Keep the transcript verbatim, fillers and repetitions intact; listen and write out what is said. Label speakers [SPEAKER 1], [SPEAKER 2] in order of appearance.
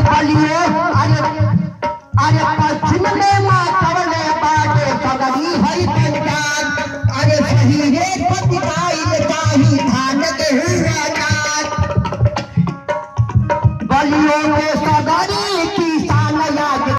[SPEAKER 1] बलियो अरे अरे पश्चिम में माँ कवले बाटे पगड़ी है पंजाब अरे सही रे पतिकाई काही धान के हुआ बलियो के